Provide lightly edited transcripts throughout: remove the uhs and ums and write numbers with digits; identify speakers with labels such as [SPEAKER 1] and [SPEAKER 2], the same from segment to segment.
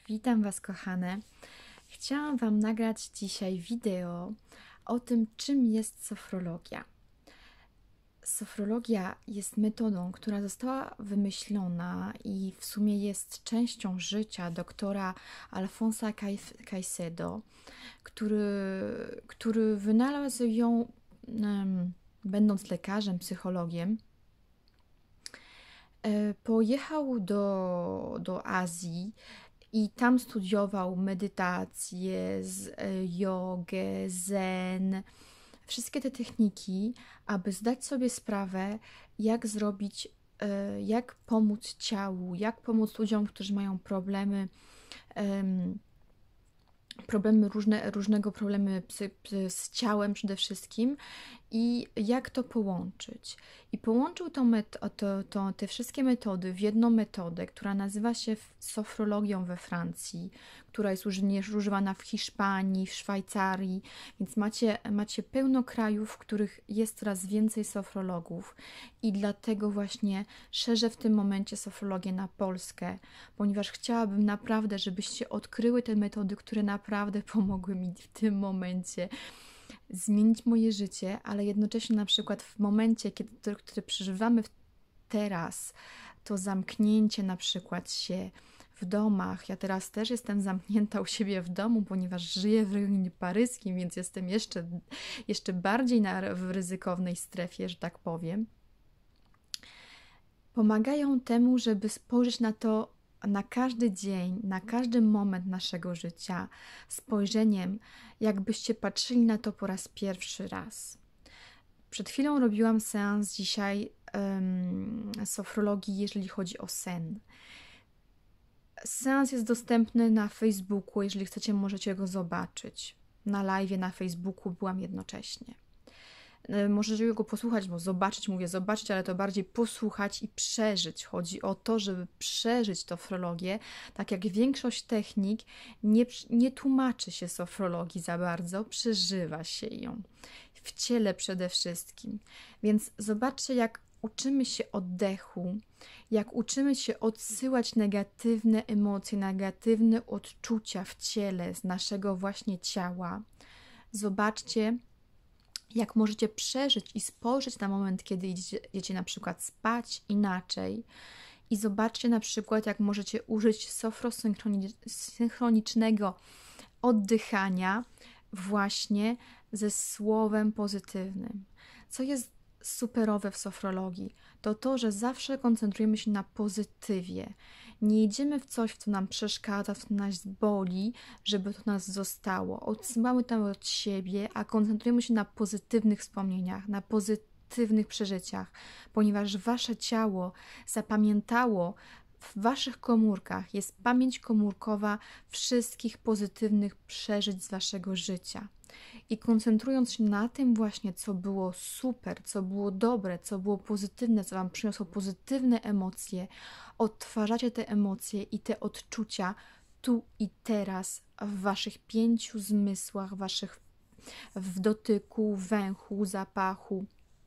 [SPEAKER 1] Witam Was, kochane. Chciałam Wam nagrać dzisiaj wideo o tym, czym jest sofrologia. Sofrologia jest metodą, która została wymyślona i w sumie jest częścią życia doktora Alfonsa Caicedo, który wynalazł ją, będąc lekarzem, psychologiem. Pojechał do Azji i tam studiował medytację, jogę, zen, wszystkie te techniki, aby zdać sobie sprawę, jak zrobić, jak pomóc ciału, jak pomóc ludziom, którzy mają problemy, różnego problemy z ciałem przede wszystkim i jak to połączyć. I połączył te wszystkie metody w jedną metodę, która nazywa się sofrologią we Francji, która jest również używana w Hiszpanii, w Szwajcarii, więc macie pełno krajów, w których jest coraz więcej sofrologów i dlatego właśnie szerzę w tym momencie sofrologię na Polskę, ponieważ chciałabym naprawdę, żebyście odkryły te metody, które naprawdę pomogły mi w tym momencie zmienić moje życie, ale jednocześnie na przykład w momencie, który przeżywamy teraz, to zamknięcie na przykład się w domach. Ja teraz też jestem zamknięta u siebie w domu, ponieważ żyję w rejonie paryskim, więc jestem jeszcze bardziej w ryzykownej strefie, że tak powiem. Pomagają temu, żeby spojrzeć na to, na każdy dzień, na każdy moment naszego życia spojrzeniem, jakbyście patrzyli na to po raz pierwszy raz. Przed chwilą robiłam seans dzisiaj sofrologii, jeżeli chodzi o sen. Seans jest dostępny na Facebooku, jeżeli chcecie, możecie go zobaczyć. Na live'ie na Facebooku byłam jednocześnie. Możecie go posłuchać, bo mówię zobaczyć, ale to bardziej posłuchać i przeżyć. Chodzi o to, żeby przeżyć sofrologię, tak jak większość technik nie tłumaczy się sofrologii za bardzo, przeżywa się ją. W ciele przede wszystkim. Więc zobaczcie, jak uczymy się oddechu, jak uczymy się odsyłać negatywne emocje, negatywne odczucia w ciele z naszego właśnie ciała. Zobaczcie, jak możecie przeżyć i spojrzeć na moment, kiedy idziecie na przykład spać inaczej. I zobaczcie na przykład, jak możecie użyć sofrosynchronicznego oddychania właśnie ze słowem pozytywnym. Co jest superowe w sofrologii, to, że zawsze koncentrujemy się na pozytywie. Nie idziemy w coś, co nam przeszkadza, co nas boli, żeby to nas zostało. Odsyłamy to od siebie, a koncentrujemy się na pozytywnych wspomnieniach, na pozytywnych przeżyciach, ponieważ wasze ciało zapamiętało, w waszych komórkach jest pamięć komórkowa wszystkich pozytywnych przeżyć z waszego życia. I koncentrując się na tym właśnie, co było super, co było dobre, co było pozytywne, co wam przyniosło pozytywne emocje, odtwarzacie te emocje i te odczucia tu i teraz w waszych 5 zmysłach, w dotyku, węchu, zapachu.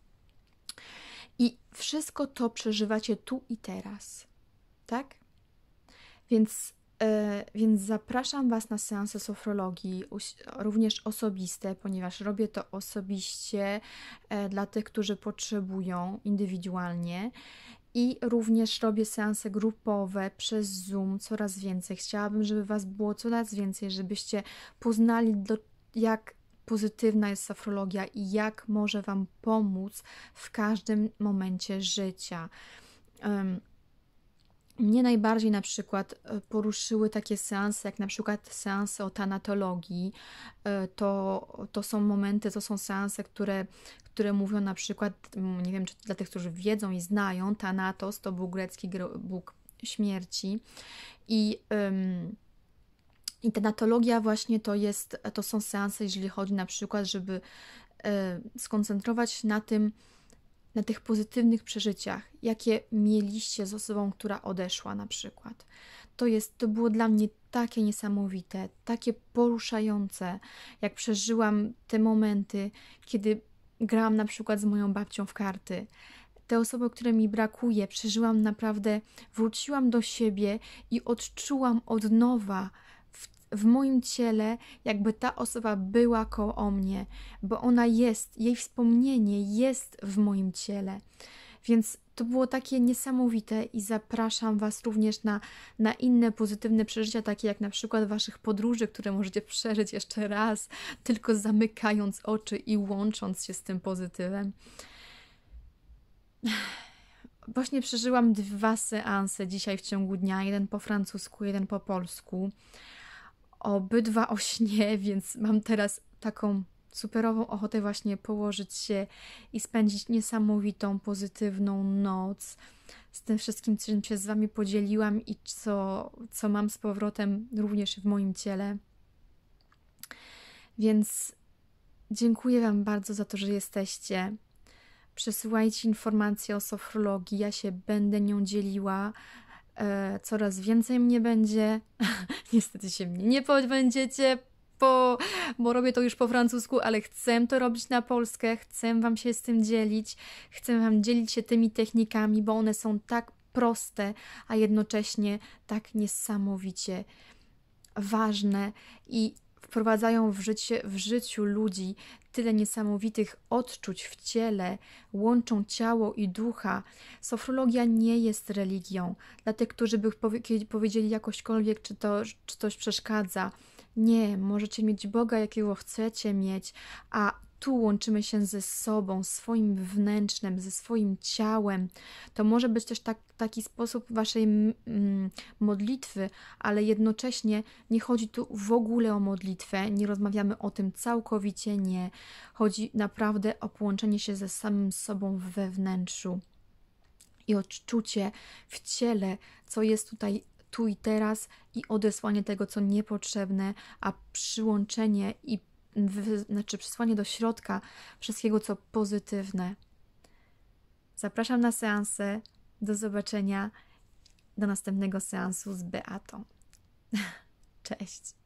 [SPEAKER 1] I wszystko to przeżywacie tu i teraz. Tak? Więc zapraszam Was na seanse sofrologii, również osobiste, ponieważ robię to osobiście dla tych, którzy potrzebują indywidualnie i również robię seanse grupowe przez Zoom coraz więcej. Chciałabym, żeby Was było coraz więcej, żebyście poznali, jak pozytywna jest sofrologia i jak może Wam pomóc w każdym momencie życia. Mnie najbardziej na przykład poruszyły takie seanse, jak na przykład seanse o tanatologii. To są momenty, to są seanse, które mówią na przykład, nie wiem, czy dla tych, którzy wiedzą i znają, Thanatos to był grecki bóg śmierci i tanatologia właśnie to są seanse, jeżeli chodzi na przykład, żeby skoncentrować się na tych pozytywnych przeżyciach, jakie mieliście z osobą, która odeszła na przykład. To było dla mnie takie niesamowite, takie poruszające, jak przeżyłam te momenty, kiedy grałam na przykład z moją babcią w karty. te osoby, które mi brakuje, przeżyłam naprawdę, wróciłam do siebie i odczułam od nowa w moim ciele, jakby ta osoba była koło mnie, bo ona jest, jej wspomnienie jest w moim ciele. Więc to było takie niesamowite i zapraszam Was również na inne pozytywne przeżycia, takie jak na przykład Waszych podróży, które możecie przeżyć jeszcze raz, tylko zamykając oczy i łącząc się z tym pozytywem. Właśnie przeżyłam 2 seanse dzisiaj w ciągu dnia, jeden po francusku, jeden po polsku. Obydwa o śnie, więc mam teraz taką superową ochotę właśnie położyć się i spędzić niesamowitą, pozytywną noc z tym wszystkim, czym się z Wami podzieliłam i co mam z powrotem również w moim ciele. Więc dziękuję Wam bardzo za to, że jesteście. Przesyłajcie informacje o sofrologii, ja się będę nią dzieliła. Coraz więcej mnie będzie. Niestety się mnie nie pozbędziecie, bo robię to już po francusku, ale chcę to robić na polskę, chcę Wam się z tym dzielić, chcę Wam dzielić się tymi technikami, bo one są tak proste, a jednocześnie tak niesamowicie ważne i wprowadzają w życiu ludzi tyle niesamowitych odczuć w ciele, łączą ciało i ducha. Sofrologia nie jest religią. Dla tych, którzy by powiedzieli jakośkolwiek, czy coś przeszkadza. Nie, możecie mieć Boga, jakiego chcecie mieć, a tu łączymy się ze sobą, swoim wnętrzem, ze swoim ciałem. To może być też taki sposób Waszej modlitwy, ale jednocześnie nie chodzi tu w ogóle o modlitwę, nie rozmawiamy o tym całkowicie, nie. Chodzi naprawdę o połączenie się ze samym sobą we wnętrzu i odczucie w ciele, co jest tutaj tu i teraz i odesłanie tego, co niepotrzebne, a przyłączenie i przesłanie do środka wszystkiego, co pozytywne. Zapraszam na seansę. Do zobaczenia. Do następnego seansu z Beatą. Cześć.